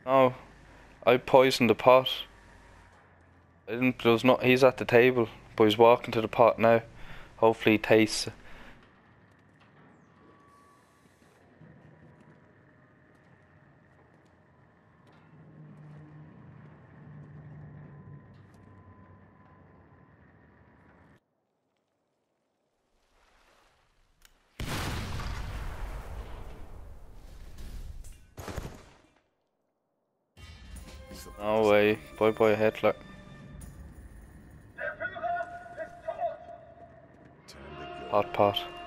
No, I poisoned the pot. I didn't. There was not. He's at the table, but he's walking to the pot now. Hopefully, he tastes it. No way. Bye bye, Hitler. Hot pot.